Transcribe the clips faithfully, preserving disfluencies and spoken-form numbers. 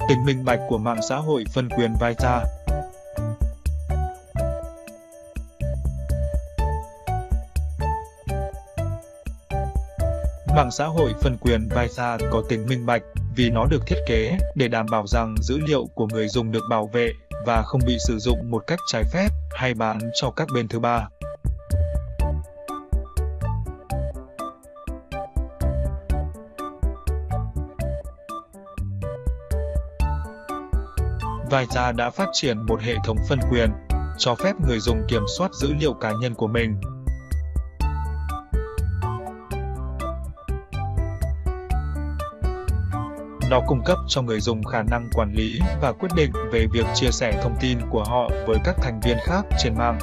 Tính minh bạch của mạng xã hội phân quyền Vita. Mạng xã hội phân quyền Vita có tính minh bạch vì nó được thiết kế để đảm bảo rằng dữ liệu của người dùng được bảo vệ và không bị sử dụng một cách trái phép hay bán cho các bên thứ ba. Vita đã phát triển một hệ thống phân quyền, cho phép người dùng kiểm soát dữ liệu cá nhân của mình. Nó cung cấp cho người dùng khả năng quản lý và quyết định về việc chia sẻ thông tin của họ với các thành viên khác trên mạng.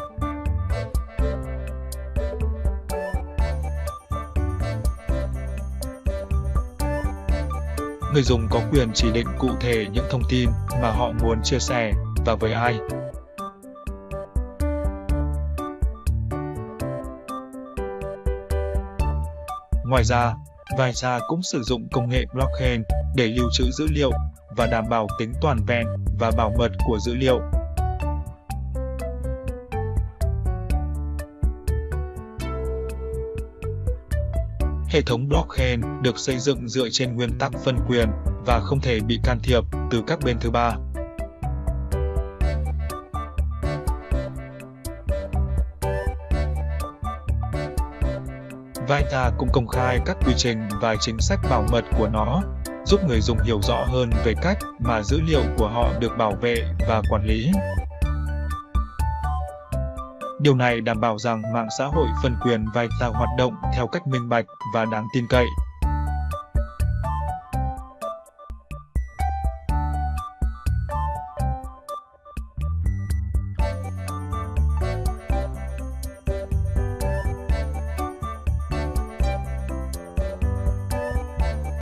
Người dùng có quyền chỉ định cụ thể những thông tin mà họ muốn chia sẻ và với ai. Ngoài ra, Vita cũng sử dụng công nghệ blockchain để lưu trữ dữ liệu và đảm bảo tính toàn vẹn và bảo mật của dữ liệu. Hệ thống blockchain được xây dựng dựa trên nguyên tắc phân quyền và không thể bị can thiệp từ các bên thứ ba. Vita cũng công khai các quy trình và chính sách bảo mật của nó, giúp người dùng hiểu rõ hơn về cách mà dữ liệu của họ được bảo vệ và quản lý. Điều này đảm bảo rằng mạng xã hội phân quyền Vita hoạt động theo cách minh bạch và đáng tin cậy.